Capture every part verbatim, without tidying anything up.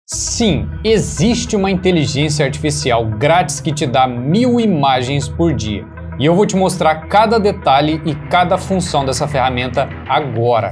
Sim, existe uma inteligência artificial grátis que te dá mil imagens por dia. E eu vou te mostrar cada detalhe e cada função dessa ferramenta agora.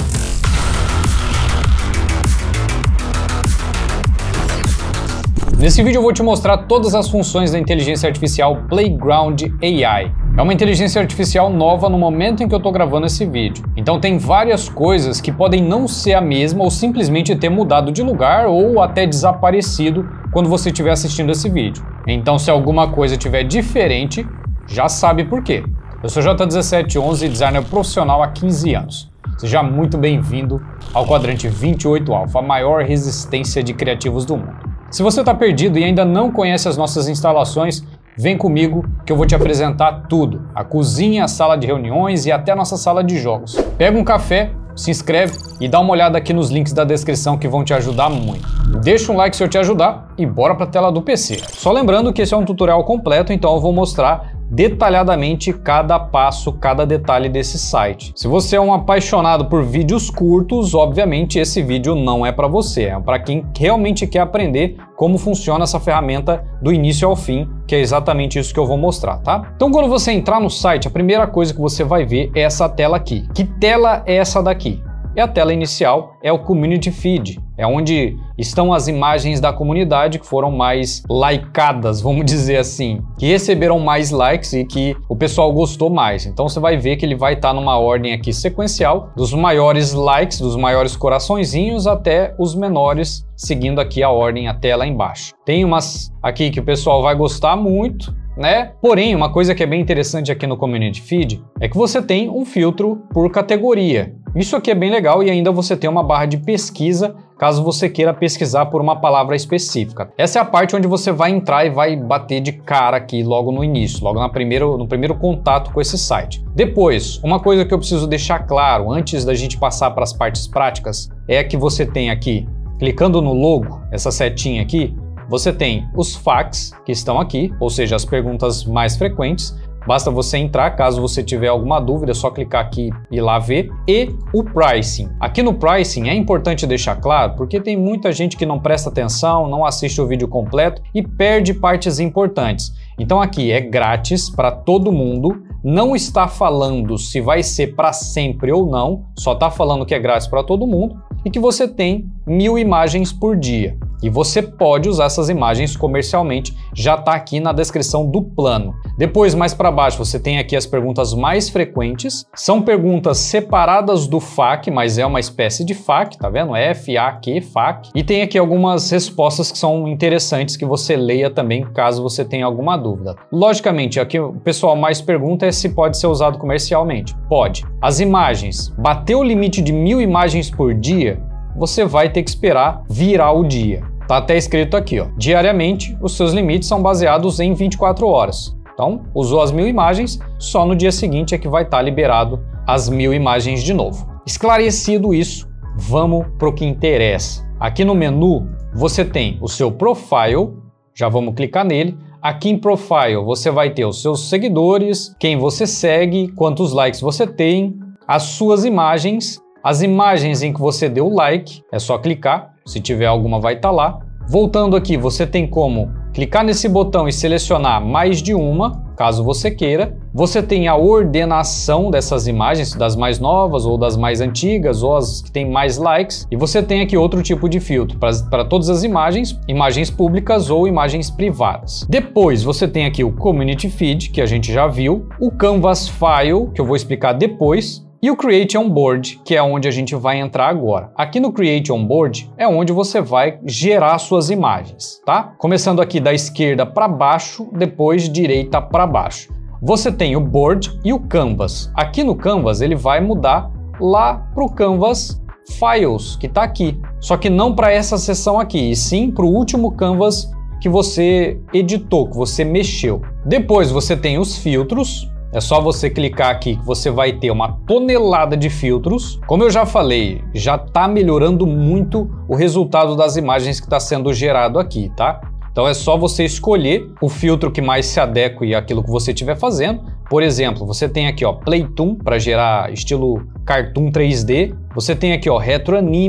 Nesse vídeo eu vou te mostrar todas as funções da inteligência artificial Playground A I. É uma inteligência artificial nova no momento em que eu estou gravando esse vídeo. Então tem várias coisas que podem não ser a mesma ou simplesmente ter mudado de lugar ou até desaparecido quando você estiver assistindo esse vídeo. Então se alguma coisa estiver diferente, já sabe por quê. Eu sou J dezessete onze, designer profissional há quinze anos. Seja muito bem-vindo ao Quadrante vinte e oito Alpha, a maior resistência de criativos do mundo. Se você está perdido e ainda não conhece as nossas instalações, vem comigo que eu vou te apresentar tudo. A cozinha, a sala de reuniões e até a nossa sala de jogos. Pega um café, se inscreve e dá uma olhada aqui nos links da descrição que vão te ajudar muito. Deixa um like se eu te ajudar e bora para a tela do P C. Só lembrando que esse é um tutorial completo, então eu vou mostrar detalhadamente cada passo, cada detalhe desse site. Se você é um apaixonado por vídeos curtos, obviamente esse vídeo não é para você, é para quem realmente quer aprender como funciona essa ferramenta do início ao fim, que é exatamente isso que eu vou mostrar, tá? Então quando você entrar no site, a primeira coisa que você vai ver é essa tela aqui. Que tela é essa daqui? É a tela inicial, é o Community Feed, é onde estão as imagens da comunidade que foram mais likeadas, vamos dizer assim, que receberam mais likes e que o pessoal gostou mais. Então você vai ver que ele vai estar numa ordem aqui sequencial, dos maiores likes, dos maiores coraçõezinhos até os menores, seguindo aqui a ordem até lá embaixo. Tem umas aqui que o pessoal vai gostar muito, né? Porém, uma coisa que é bem interessante aqui no Community Feed é que você tem um filtro por categoria. Isso aqui é bem legal e ainda você tem uma barra de pesquisa caso você queira pesquisar por uma palavra específica. Essa é a parte onde você vai entrar e vai bater de cara aqui logo no início, logo na primeiro, no primeiro contato com esse site. Depois, uma coisa que eu preciso deixar claro antes da gente passar para as partes práticas é que você tem aqui, clicando no logo, essa setinha aqui, você tem os facts que estão aqui, ou seja, as perguntas mais frequentes. Basta você entrar, caso você tiver alguma dúvida, é só clicar aqui e ir lá ver. E o pricing. Aqui no pricing é importante deixar claro, porque tem muita gente que não presta atenção, não assiste o vídeo completo e perde partes importantes. Então aqui é grátis para todo mundo, não está falando se vai ser para sempre ou não, só está falando que é grátis para todo mundo e que você tem mil imagens por dia. E você pode usar essas imagens comercialmente, já está aqui na descrição do plano. Depois, mais para baixo, você tem aqui as perguntas mais frequentes. São perguntas separadas do F A Q, mas é uma espécie de F A Q, tá vendo? F A Q, F A Q. E tem aqui algumas respostas que são interessantes que você leia também, caso você tenha alguma dúvida. Logicamente, aqui o pessoal mais pergunta é se pode ser usado comercialmente. Pode. As imagens. Bateu o limite de mil imagens por dia, você vai ter que esperar virar o dia. Tá até escrito aqui, ó. Diariamente, os seus limites são baseados em vinte e quatro horas. Então, usou as mil imagens, só no dia seguinte é que vai estar liberado as mil imagens de novo. Esclarecido isso, vamos pro que interessa. Aqui no menu, você tem o seu profile, já vamos clicar nele. Aqui em profile, você vai ter os seus seguidores, quem você segue, quantos likes você tem, as suas imagens, as imagens em que você deu like, é só clicar, se tiver alguma vai estar lá. Voltando aqui, você tem como clicar nesse botão e selecionar mais de uma, caso você queira. Você tem a ordenação dessas imagens, das mais novas ou das mais antigas, ou as que têm mais likes. E você tem aqui outro tipo de filtro para todas as imagens, imagens públicas ou imagens privadas. Depois você tem aqui o Community Feed, que a gente já viu, o Canvas File, que eu vou explicar depois, e o Create On Board, que é onde a gente vai entrar agora. Aqui no Create On Board é onde você vai gerar suas imagens, tá? Começando aqui da esquerda para baixo, depois direita para baixo. Você tem o Board e o Canvas. Aqui no Canvas ele vai mudar lá para o Canvas Files, que está aqui. Só que não para essa seção aqui, e sim para o último Canvas que você editou, que você mexeu. Depois você tem os filtros. É só você clicar aqui que você vai ter uma tonelada de filtros. Como eu já falei, já está melhorando muito o resultado das imagens que está sendo gerado aqui, tá? Então é só você escolher o filtro que mais se adeque àquilo que você estiver fazendo. Por exemplo, você tem aqui ó, Playtoon para gerar estilo Cartoon três D. Você tem aqui ó, Retro Anime,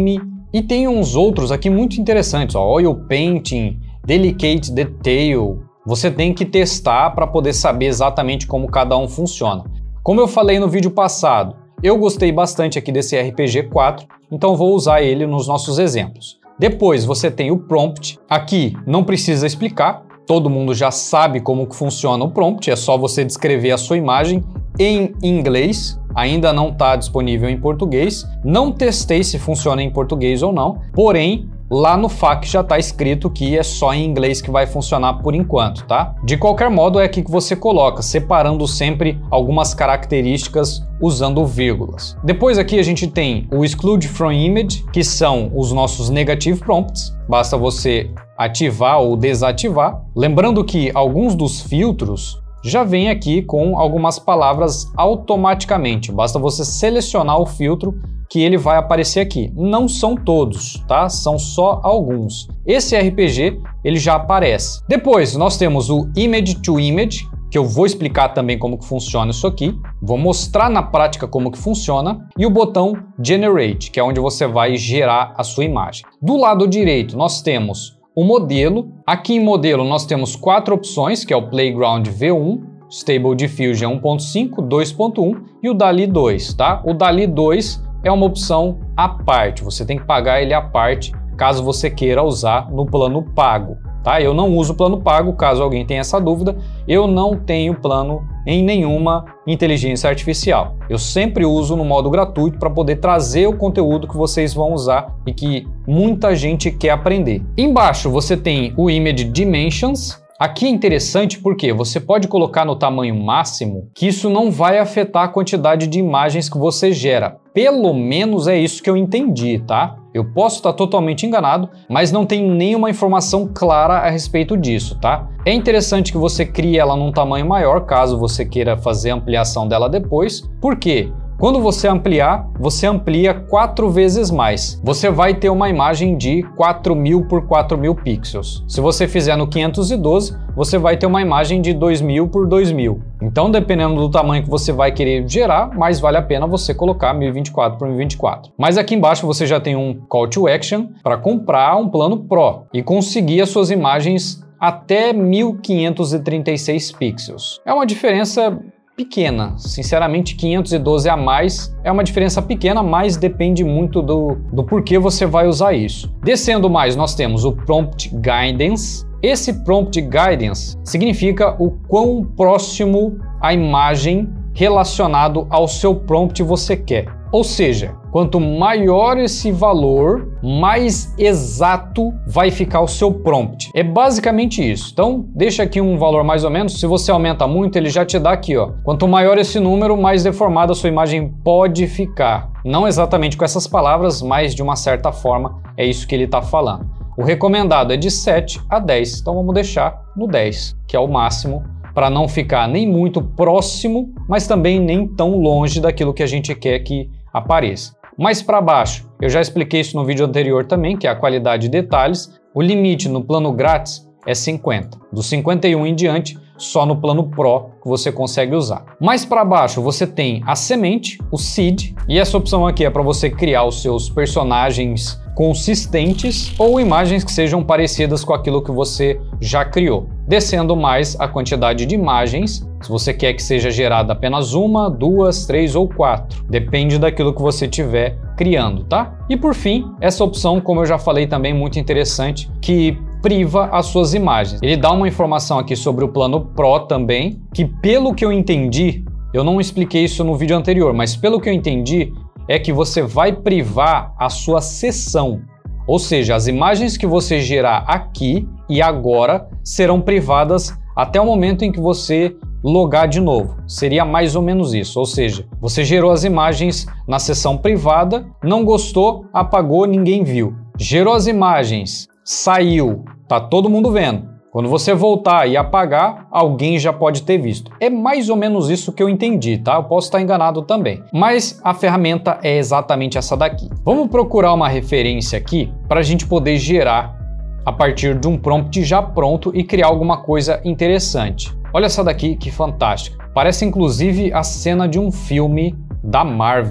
E tem uns outros aqui muito interessantes, ó, Oil Painting, Delicate Detail. Você tem que testar para poder saber exatamente como cada um funciona. Como eu falei no vídeo passado, eu gostei bastante aqui desse R P G quatro, então vou usar ele nos nossos exemplos. Depois você tem o prompt. Aqui não precisa explicar, todo mundo já sabe como que funciona o prompt, é só você descrever a sua imagem em inglês, ainda não está disponível em português. Não testei se funciona em português ou não, porém lá no F A Q já está escrito que é só em inglês que vai funcionar por enquanto, tá? De qualquer modo, é aqui que você coloca, separando sempre algumas características usando vírgulas. Depois aqui a gente tem o Exclude from Image, que são os nossos Negative Prompts. Basta você ativar ou desativar. Lembrando que alguns dos filtros já vem aqui com algumas palavras automaticamente. Basta você selecionar o filtro que ele vai aparecer aqui. Não são todos, tá? São só alguns. Esse R P G, ele já aparece. Depois, nós temos o Image to Image, que eu vou explicar também como que funciona isso aqui. Vou mostrar na prática como que funciona. E o botão Generate, que é onde você vai gerar a sua imagem. Do lado direito, nós temos o modelo. Aqui em modelo nós temos quatro opções, que é o Playground V um, Stable Diffusion um ponto cinco, dois ponto um e o DALL-E dois, tá? O DALL-E dois é uma opção à parte, você tem que pagar ele à parte, caso você queira usar no plano pago, tá? Eu não uso plano pago, caso alguém tenha essa dúvida, eu não tenho plano em nenhuma inteligência artificial. Eu sempre uso no modo gratuito para poder trazer o conteúdo que vocês vão usar e que muita gente quer aprender. Embaixo você tem o Image Dimensions. Aqui é interessante porque você pode colocar no tamanho máximo, que isso não vai afetar a quantidade de imagens que você gera. Pelo menos é isso que eu entendi, tá? Eu posso estar totalmente enganado, mas não tem nenhuma informação clara a respeito disso, tá? É interessante que você crie ela num tamanho maior, caso você queira fazer a ampliação dela depois. Por quê? Quando você ampliar, você amplia quatro vezes mais. Você vai ter uma imagem de quatro mil por quatro mil pixels. Se você fizer no quinhentos e doze, você vai ter uma imagem de dois mil por dois mil. Então, dependendo do tamanho que você vai querer gerar, mais vale a pena você colocar mil e vinte e quatro por mil e vinte e quatro. Mas aqui embaixo você já tem um Call to Action para comprar um plano Pro e conseguir as suas imagens até mil quinhentos e trinta e seis pixels. É uma diferença pequena, sinceramente quinhentos e doze a mais é uma diferença pequena, mas depende muito do, do porquê você vai usar isso. Descendo mais, nós temos o Prompt Guidance. Esse Prompt Guidance significa o quão próximo a imagem relacionado ao seu prompt você quer. Ou seja, quanto maior esse valor, mais exato vai ficar o seu prompt. É basicamente isso. Então, deixa aqui um valor mais ou menos. Se você aumenta muito, ele já te dá aqui, ó. Quanto maior esse número, mais deformada a sua imagem pode ficar. Não exatamente com essas palavras, mas de uma certa forma é isso que ele está falando. O recomendado é de sete a dez, então vamos deixar no dez, que é o máximo, para não ficar nem muito próximo, mas também nem tão longe daquilo que a gente quer que apareça. Mais para baixo, eu já expliquei isso no vídeo anterior também, que é a qualidade de detalhes. O limite no plano grátis é cinquenta. Do cinquenta e um em diante, só no plano Pro que você consegue usar. Mais para baixo você tem a semente, o seed, e essa opção aqui é para você criar os seus personagens consistentes ou imagens que sejam parecidas com aquilo que você já criou. Descendo mais a quantidade de imagens, se você quer que seja gerada apenas uma, duas, três ou quatro, depende daquilo que você estiver criando, tá? E por fim, essa opção, como eu já falei também, muito interessante, que priva as suas imagens. Ele dá uma informação aqui sobre o plano Pro também, que pelo que eu entendi, eu não expliquei isso no vídeo anterior, mas pelo que eu entendi, é que você vai privar a sua sessão. Ou seja, as imagens que você gerar aqui e agora serão privadas até o momento em que você logar de novo. Seria mais ou menos isso. Ou seja, você gerou as imagens na sessão privada, não gostou, apagou, ninguém viu. Gerou as imagens, saiu, tá todo mundo vendo. Quando você voltar e apagar, alguém já pode ter visto. É mais ou menos isso que eu entendi, tá? Eu posso estar enganado também. Mas a ferramenta é exatamente essa daqui. Vamos procurar uma referência aqui para a gente poder gerar a partir de um prompt já pronto e criar alguma coisa interessante. Olha essa daqui, que fantástica. Parece inclusive a cena de um filme da Marvel.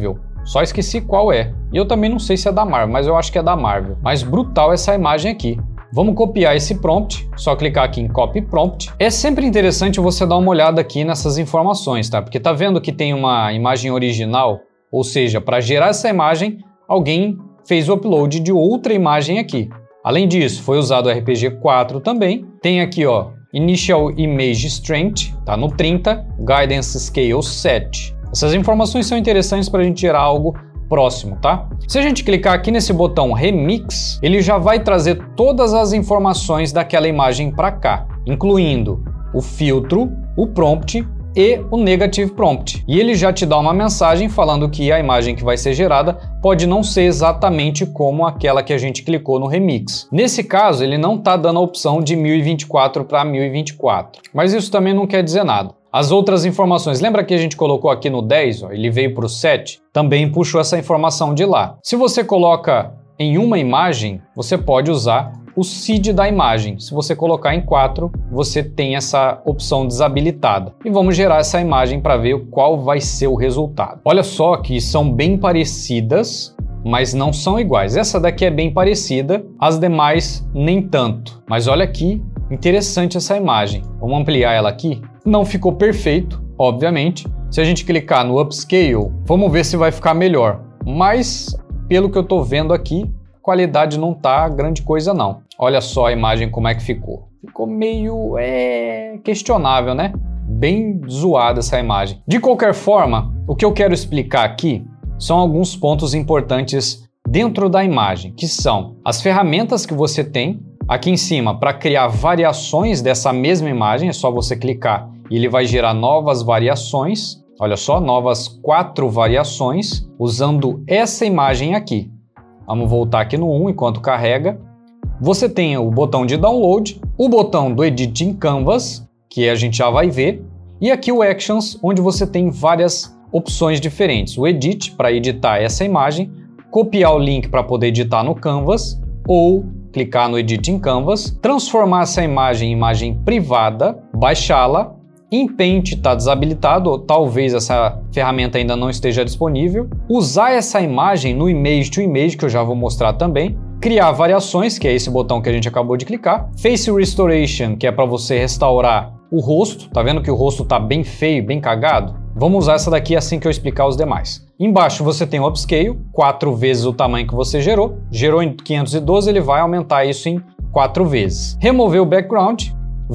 só esqueci qual é. E eu também não sei se é da Marvel, mas eu acho que é da Marvel. Mas brutal essa imagem aqui. Vamos copiar esse prompt, só clicar aqui em Copy Prompt. É sempre interessante você dar uma olhada aqui nessas informações, tá? Porque tá vendo que tem uma imagem original, ou seja, para gerar essa imagem, alguém fez o upload de outra imagem aqui. Além disso, foi usado o R P G quatro também. Tem aqui, ó, Initial Image Strength, tá no trinta, Guidance Scale sete. Essas informações são interessantes para a gente gerar algo próximo, tá? Se a gente clicar aqui nesse botão Remix, ele já vai trazer todas as informações daquela imagem para cá, incluindo o filtro, o prompt e o Negative Prompt. E ele já te dá uma mensagem falando que a imagem que vai ser gerada pode não ser exatamente como aquela que a gente clicou no Remix. Nesse caso, ele não está dando a opção de mil e vinte e quatro para mil e vinte e quatro, mas isso também não quer dizer nada. As outras informações, lembra que a gente colocou aqui no dez, ó, ele veio para o sete, também puxou essa informação de lá. Se você coloca em uma imagem, você pode usar o seed da imagem. Se você colocar em quatro, você tem essa opção desabilitada. E vamos gerar essa imagem para ver qual vai ser o resultado. Olha só que são bem parecidas, mas não são iguais. Essa daqui é bem parecida, as demais nem tanto. Mas olha aqui, interessante essa imagem. Vamos ampliar ela aqui. Não ficou perfeito, obviamente. Se a gente clicar no Upscale, vamos ver se vai ficar melhor. Mas, pelo que eu tô vendo aqui, a qualidade não tá grande coisa não. Olha só a imagem como é que ficou. Ficou meio é, questionável, né? Bem zoada essa imagem. De qualquer forma, o que eu quero explicar aqui são alguns pontos importantes dentro da imagem, que são as ferramentas que você tem aqui em cima para criar variações dessa mesma imagem. É só você clicar e ele vai gerar novas variações. Olha só, novas quatro variações usando essa imagem aqui. Vamos voltar aqui no um enquanto carrega. Você tem o botão de download, o botão do Edit in Canvas, que a gente já vai ver, e aqui o Actions, onde você tem várias opções diferentes. O Edit para editar essa imagem, copiar o link para poder editar no Canvas, ou clicar no Edit in Canvas, transformar essa imagem em imagem privada, baixá-la. Em Paint está desabilitado, ou talvez essa ferramenta ainda não esteja disponível. Usar essa imagem no Image to Image, que eu já vou mostrar também. Criar variações, que é esse botão que a gente acabou de clicar. Face Restoration, que é para você restaurar o rosto. Tá vendo que o rosto tá bem feio, bem cagado? Vamos usar essa daqui assim que eu explicar os demais. Embaixo você tem o Upscale, quatro vezes o tamanho que você gerou. Gerou em quinhentos e doze, ele vai aumentar isso em quatro vezes. Remover o Background,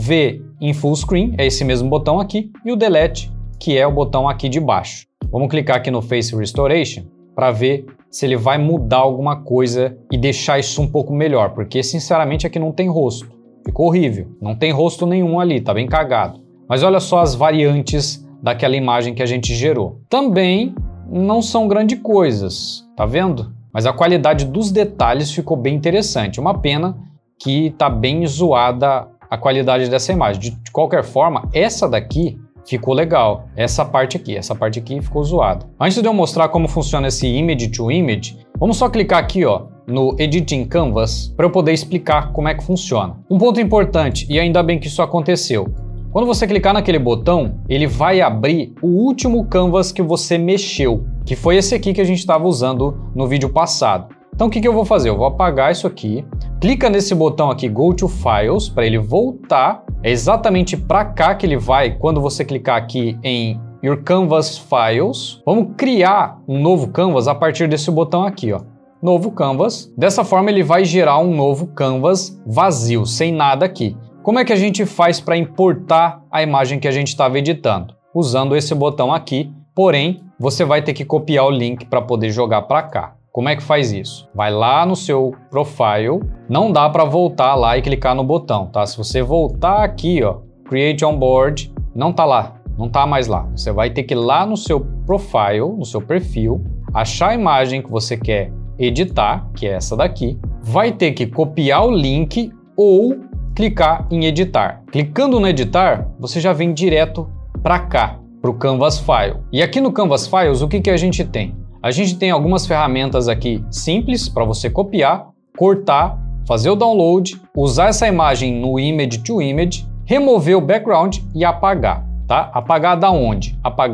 V em Full Screen, é esse mesmo botão aqui. E o Delete, que é o botão aqui de baixo. Vamos clicar aqui no Face Restoration para ver se ele vai mudar alguma coisa e deixar isso um pouco melhor, porque sinceramente aqui não tem rosto. Ficou horrível, não tem rosto nenhum ali, tá bem cagado. Mas olha só as variantes daquela imagem que a gente gerou. Também não são grandes coisas, tá vendo? Mas a qualidade dos detalhes ficou bem interessante. Uma pena que tá bem zoada a qualidade dessa imagem. De, de qualquer forma, essa daqui ficou legal. Essa parte aqui, essa parte aqui ficou zoada. Antes de eu mostrar como funciona esse Image to Image, vamos só clicar aqui, ó, no Edit in Canvas para eu poder explicar como é que funciona. Um ponto importante, e ainda bem que isso aconteceu. Quando você clicar naquele botão, ele vai abrir o último canvas que você mexeu, que foi esse aqui que a gente estava usando no vídeo passado. Então o que, que eu vou fazer? Eu vou apagar isso aqui, clica nesse botão aqui Go to Files para ele voltar. É exatamente para cá que ele vai quando você clicar aqui em Your Canvas Files. Vamos criar um novo canvas a partir desse botão aqui, ó. Novo canvas. Dessa forma ele vai gerar um novo canvas vazio, sem nada aqui. Como é que a gente faz para importar a imagem que a gente estava editando? Usando esse botão aqui, porém, você vai ter que copiar o link para poder jogar para cá. Como é que faz isso? Vai lá no seu Profile, não dá para voltar lá e clicar no botão, tá? Se você voltar aqui, ó, Create on Board, não tá lá, não tá mais lá. Você vai ter que ir lá no seu Profile, no seu perfil, achar a imagem que você quer editar, que é essa daqui, vai ter que copiar o link ou clicar em editar. Clicando no editar, você já vem direto para cá, para o Canvas File. E aqui no Canvas Files, o que, que a gente tem? A gente tem algumas ferramentas aqui simples para você copiar, cortar, fazer o download, usar essa imagem no Image to Image, remover o background e apagar, tá? Apagar da onde? Apagar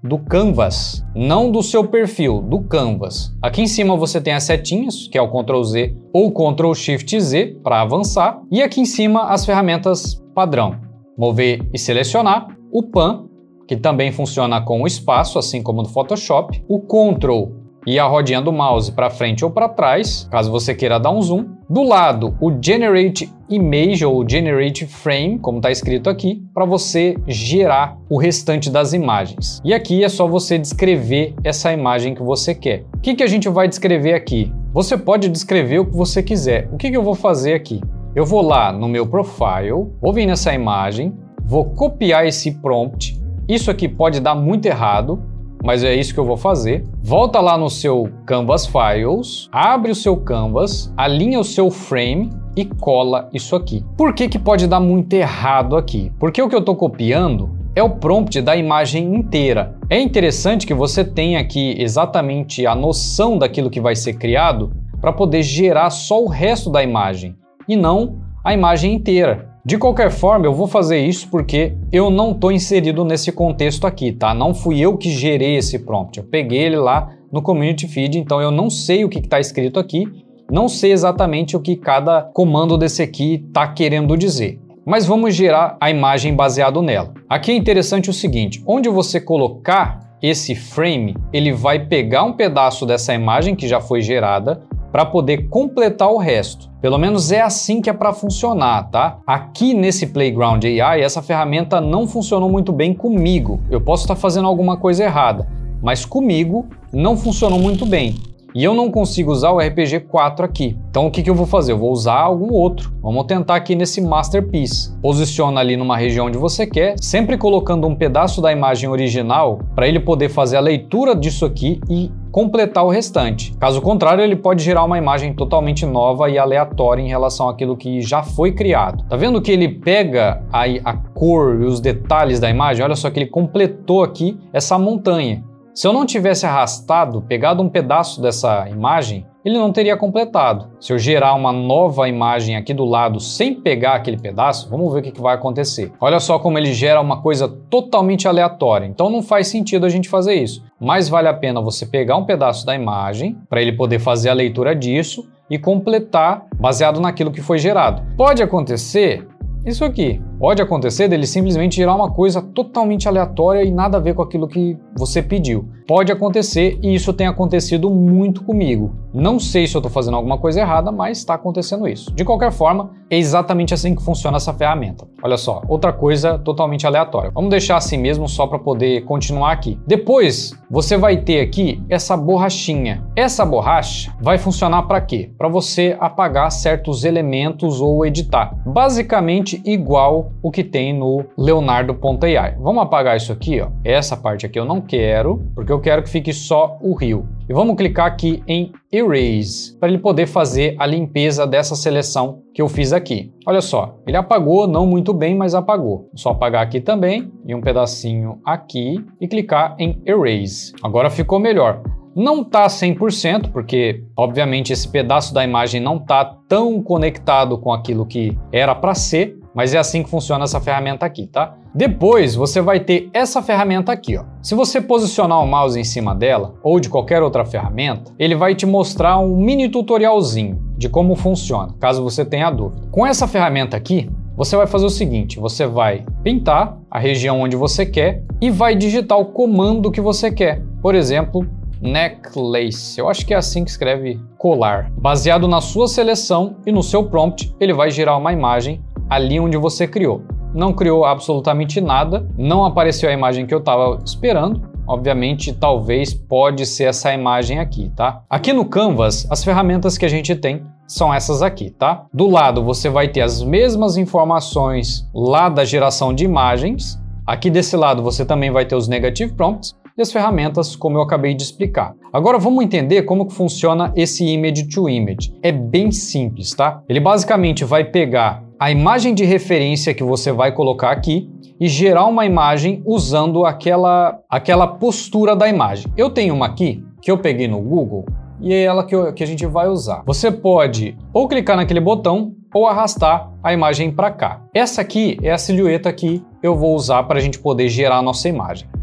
do Canvas, não do seu perfil, do Canvas. Aqui em cima você tem as setinhas, que é o control Z ou control shift Z para avançar, e aqui em cima as ferramentas padrão. Mover e selecionar, o Pan, que também funciona com o espaço, assim como no Photoshop, o Ctrl e a rodinha do mouse para frente ou para trás, caso você queira dar um zoom. Do lado, o Generate Image ou Generate Frame, como está escrito aqui, para você gerar o restante das imagens. E aqui é só você descrever essa imagem que você quer. O que, que a gente vai descrever aqui? Você pode descrever o que você quiser. O que, que eu vou fazer aqui? Eu vou lá no meu Profile, vou vir nessa imagem, vou copiar esse prompt. Isso aqui pode dar muito errado, mas é isso que eu vou fazer. Volta lá no seu Canvas Files, abre o seu Canvas, alinha o seu frame e cola isso aqui. Por que que pode dar muito errado aqui? Porque o que eu estou copiando é o prompt da imagem inteira. É interessante que você tenha aqui exatamente a noção daquilo que vai ser criado para poder gerar só o resto da imagem e não a imagem inteira. De qualquer forma, eu vou fazer isso porque eu não estou inserido nesse contexto aqui, tá? Não fui eu que gerei esse prompt. Eu peguei ele lá no Community Feed, então eu não sei o que está escrito aqui, não sei exatamente o que cada comando desse aqui está querendo dizer. Mas vamos gerar a imagem baseado nela. Aqui é interessante o seguinte, onde você colocar esse frame, ele vai pegar um pedaço dessa imagem que já foi gerada, para poder completar o resto. Pelo menos é assim que é para funcionar, tá? Aqui nesse Playground A I, essa ferramenta não funcionou muito bem comigo. Eu posso estar fazendo alguma coisa errada, mas comigo não funcionou muito bem. E eu não consigo usar o R P G quatro aqui. Então o que, que eu vou fazer? Eu vou usar algum outro. Vamos tentar aqui nesse Masterpiece. Posiciona ali numa região onde você quer, sempre colocando um pedaço da imagem original para ele poder fazer a leitura disso aqui e completar o restante. Caso contrário, ele pode gerar uma imagem totalmente nova e aleatória em relação àquilo que já foi criado. Tá vendo que ele pega a, a cor e os detalhes da imagem? Olha só que ele completou aqui essa montanha. Se eu não tivesse arrastado, pegado um pedaço dessa imagem, ele não teria completado. Se eu gerar uma nova imagem aqui do lado sem pegar aquele pedaço, vamos ver o que vai acontecer. Olha só como ele gera uma coisa totalmente aleatória. Então não faz sentido a gente fazer isso. Mas vale a pena você pegar um pedaço da imagem para ele poder fazer a leitura disso e completar baseado naquilo que foi gerado. Pode acontecer isso aqui. Pode acontecer dele simplesmente gerar uma coisa totalmente aleatória e nada a ver com aquilo que você pediu. Pode acontecer e isso tem acontecido muito comigo. Não sei se eu estou fazendo alguma coisa errada, mas está acontecendo isso. De qualquer forma, é exatamente assim que funciona essa ferramenta. Olha só, outra coisa totalmente aleatória. Vamos deixar assim mesmo só para poder continuar aqui. Depois, você vai ter aqui essa borrachinha. Essa borracha vai funcionar para quê? Para você apagar certos elementos ou editar. Basicamente igual o que tem no Leonardo ponto A I. Vamos apagar isso aqui, ó. Essa parte aqui eu não quero, porque eu quero que fique só o rio. E vamos clicar aqui em Erase, para ele poder fazer a limpeza dessa seleção que eu fiz aqui. Olha só, ele apagou, não muito bem, mas apagou. Só apagar aqui também, e um pedacinho aqui, e clicar em Erase. Agora ficou melhor. Não tá cem por cento, porque obviamente esse pedaço da imagem não tá tão conectado com aquilo que era para ser, mas é assim que funciona essa ferramenta aqui, tá? Depois você vai ter essa ferramenta aqui, ó. Se você posicionar o mouse em cima dela, ou de qualquer outra ferramenta, ele vai te mostrar um mini tutorialzinho de como funciona, caso você tenha dúvida. Com essa ferramenta aqui, você vai fazer o seguinte, você vai pintar a região onde você quer e vai digitar o comando que você quer. Por exemplo, necklace, eu acho que é assim que escreve colar. Baseado na sua seleção e no seu prompt, ele vai gerar uma imagem ali onde você criou. Não criou absolutamente nada, não apareceu a imagem que eu estava esperando. Obviamente, talvez pode ser essa imagem aqui, tá? Aqui no Canvas, as ferramentas que a gente tem são essas aqui, tá? Do lado você vai ter as mesmas informações lá da geração de imagens. Aqui desse lado você também vai ter os Negative Prompts e as ferramentas como eu acabei de explicar. Agora vamos entender como que funciona esse Image to Image. É bem simples, tá? Ele basicamente vai pegar a imagem de referência que você vai colocar aqui e gerar uma imagem usando aquela, aquela postura da imagem. Eu tenho uma aqui que eu peguei no Google e é ela que, eu, que a gente vai usar. Você pode ou clicar naquele botão ou arrastar a imagem para cá. Essa aqui é a silhueta que eu vou usar para a gente poder gerar a nossa imagem.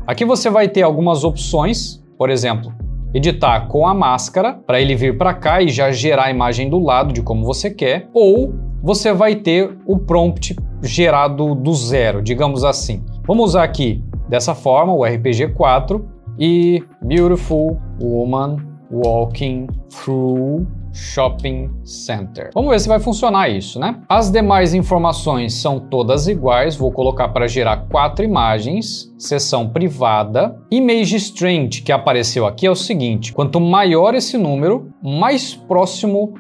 Aqui você vai ter algumas opções, por exemplo, editar com a máscara, para ele vir para cá e já gerar a imagem do lado de como você quer, ou você vai ter o prompt gerado do zero, digamos assim. Vamos usar aqui dessa forma o R P G quatro e Beautiful Woman Walking Through Shopping Center. Vamos ver se vai funcionar isso, né? As demais informações são todas iguais. Vou colocar para gerar quatro imagens. Seção privada. Image Strength, que apareceu aqui, é o seguinte: quanto maior esse número, mais próximo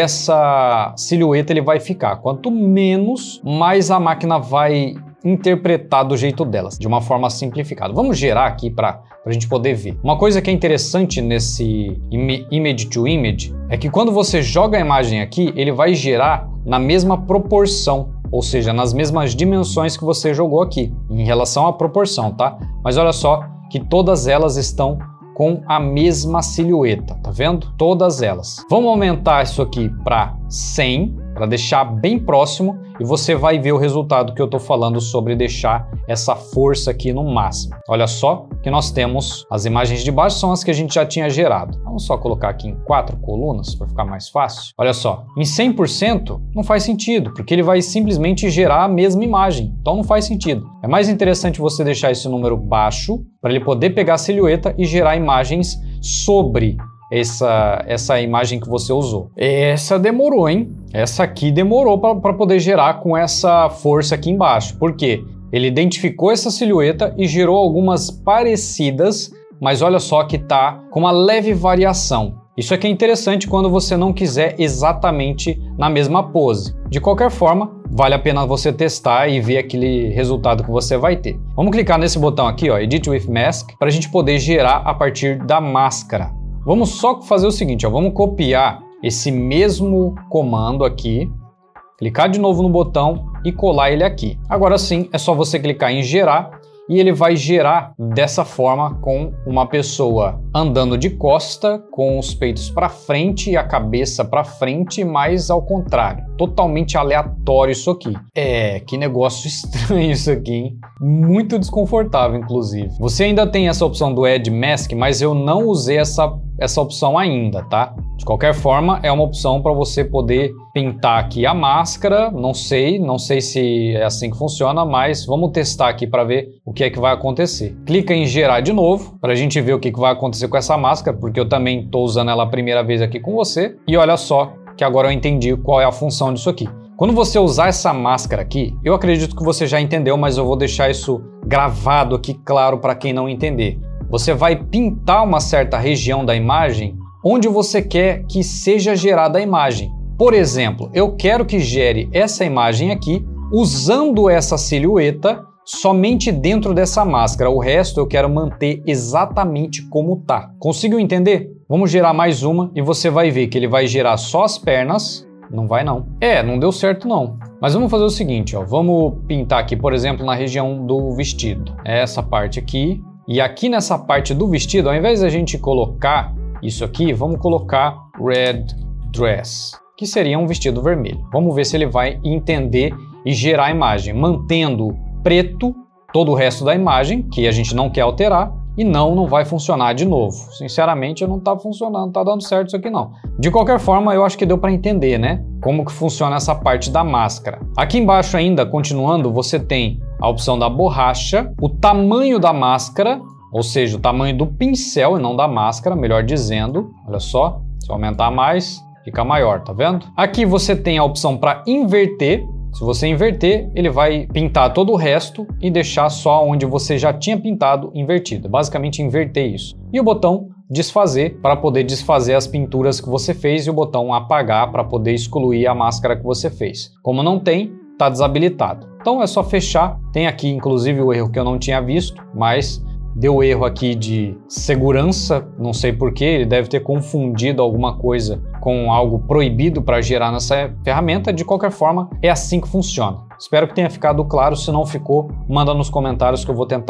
dessa silhueta ele vai ficar. Quanto menos, mais a máquina vai interpretar do jeito delas, de uma forma simplificada. Vamos gerar aqui para a gente poder ver. Uma coisa que é interessante nesse Image to Image é que quando você joga a imagem aqui, ele vai gerar na mesma proporção, ou seja, nas mesmas dimensões que você jogou aqui, em relação à proporção, tá? Mas olha só que todas elas estão com a mesma silhueta, tá vendo? Todas elas. Vamos aumentar isso aqui para cem, para deixar bem próximo, e você vai ver o resultado que eu tô falando sobre deixar essa força aqui no máximo. Olha só que nós temos as imagens de baixo, são as que a gente já tinha gerado. Vamos só colocar aqui em quatro colunas para ficar mais fácil. Olha só, em cem por cento não faz sentido, porque ele vai simplesmente gerar a mesma imagem, então não faz sentido. É mais interessante você deixar esse número baixo para ele poder pegar a silhueta e gerar imagens sobre Essa, essa imagem que você usou. Essa demorou, hein? Essa aqui demorou para poder gerar com essa força aqui embaixo. Por quê? Ele identificou essa silhueta e gerou algumas parecidas, mas olha só que tá com uma leve variação. Isso aqui é interessante quando você não quiser exatamente na mesma pose. De qualquer forma, vale a pena você testar e ver aquele resultado que você vai ter. Vamos clicar nesse botão aqui, ó, Edit with Mask, para a gente poder gerar a partir da máscara. Vamos só fazer o seguinte, ó, vamos copiar esse mesmo comando aqui, clicar de novo no botão e colar ele aqui. Agora sim, é só você clicar em gerar e ele vai gerar dessa forma, com uma pessoa andando de costa, com os peitos para frente e a cabeça para frente, mas ao contrário. Totalmente aleatório isso aqui. É, que negócio estranho isso aqui, hein? Muito desconfortável, inclusive. Você ainda tem essa opção do Add Mask, mas eu não usei essa, essa opção ainda, tá? De qualquer forma, é uma opção para você poder pintar aqui a máscara. Não sei, não sei se é assim que funciona, mas vamos testar aqui para ver o que é que vai acontecer. Clica em gerar de novo, para a gente ver o que, que vai acontecer com essa máscara, porque eu também estou usando ela a primeira vez aqui com você. E olha só que agora eu entendi qual é a função disso aqui. Quando você usar essa máscara aqui, eu acredito que você já entendeu, mas eu vou deixar isso gravado aqui claro para quem não entender. Você vai pintar uma certa região da imagem onde você quer que seja gerada a imagem. Por exemplo, eu quero que gere essa imagem aqui usando essa silhueta somente dentro dessa máscara. O resto eu quero manter exatamente como tá. Conseguiu entender? Vamos gerar mais uma e você vai ver que ele vai gerar só as pernas. Não vai não. É, não deu certo não. Mas vamos fazer o seguinte, ó. Vamos pintar aqui, por exemplo, na região do vestido. Essa parte aqui. E aqui nessa parte do vestido, ao invés da gente colocar isso aqui, vamos colocar Red Dress, que seria um vestido vermelho. Vamos ver se ele vai entender e gerar a imagem, mantendo preto todo o resto da imagem, que a gente não quer alterar, e não, não vai funcionar de novo. Sinceramente, não tá funcionando, não tá dando certo isso aqui não. De qualquer forma, eu acho que deu para entender, né? Como que funciona essa parte da máscara. Aqui embaixo ainda, continuando, você tem a opção da borracha, o tamanho da máscara, ou seja, o tamanho do pincel e não da máscara, melhor dizendo. Olha só, se eu aumentar mais, fica maior, tá vendo? Aqui você tem a opção para inverter. Se você inverter, ele vai pintar todo o resto e deixar só onde você já tinha pintado invertido. Basicamente inverter isso. E o botão desfazer para poder desfazer as pinturas que você fez e o botão apagar para poder excluir a máscara que você fez. Como não tem, está desabilitado. Então é só fechar. Tem aqui inclusive o erro que eu não tinha visto, mas deu erro aqui de segurança, não sei porquê, ele deve ter confundido alguma coisa com algo proibido para gerar nessa ferramenta. De qualquer forma, é assim que funciona. Espero que tenha ficado claro. Se não ficou, manda nos comentários que eu vou tentar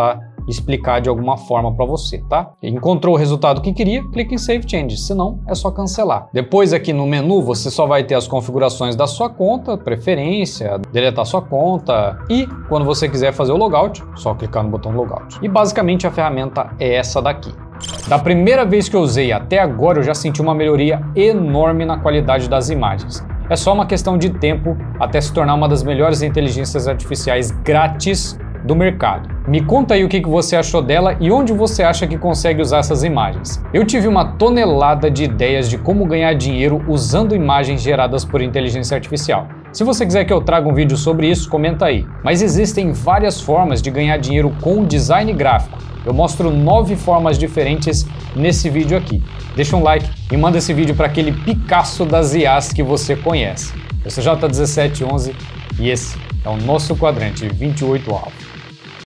explicar de alguma forma para você, tá? Encontrou o resultado que queria, clica em Save Changes, senão é só cancelar. Depois aqui no menu você só vai ter as configurações da sua conta, preferência, deletar sua conta e quando você quiser fazer o logout, só clicar no botão logout. E basicamente a ferramenta é essa daqui. Da primeira vez que eu usei até agora eu já senti uma melhoria enorme na qualidade das imagens. É só uma questão de tempo até se tornar uma das melhores inteligências artificiais grátis do mercado. Me conta aí o que você achou dela e onde você acha que consegue usar essas imagens. Eu tive uma tonelada de ideias de como ganhar dinheiro usando imagens geradas por inteligência artificial. Se você quiser que eu traga um vídeo sobre isso, comenta aí. Mas existem várias formas de ganhar dinheiro com design gráfico. Eu mostro nove formas diferentes nesse vídeo aqui. Deixa um like e manda esse vídeo para aquele Picasso das I As que você conhece. Eu sou J um sete um um e esse é o nosso quadrante vinte e oito alvo.